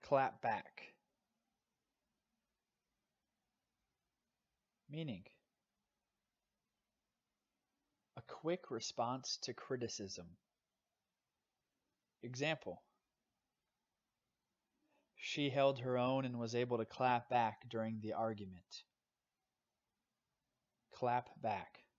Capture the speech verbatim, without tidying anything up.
clap back. Meaning: a quick response to criticism. Example: she held her own and was able to clap back during the argument. Clap back.